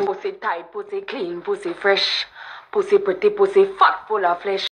Pussy tight, pussy clean, pussy fresh. Pussy pretty, pussy fat, full of flesh.